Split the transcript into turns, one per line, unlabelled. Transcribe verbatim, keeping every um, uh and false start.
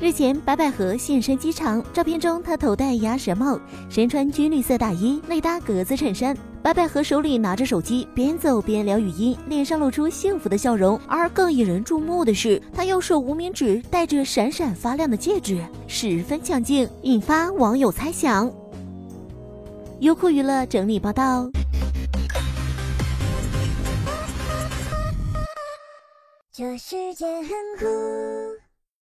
日前，白百合现身机场，照片中她头戴鸭舌帽，身穿军绿色大衣，内搭格子衬衫。白百合手里拿着手机，边走边聊语音，脸上露出幸福的笑容。而更引人注目的是，她右手无名指戴着闪闪发亮的戒指，十分抢镜，引发网友猜想。优酷娱乐整理报道。
这世界很酷。